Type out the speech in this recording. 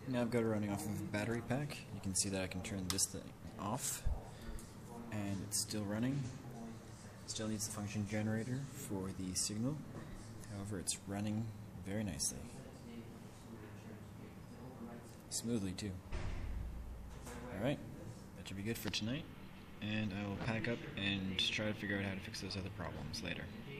Now I've got it running off of a battery pack. You can see that I can turn this thing off, and it's still running. Still needs the function generator for the signal. However, it's running very nicely. Smoothly too. Alright, that should be good for tonight, and I will pack up and try to figure out how to fix those other problems later.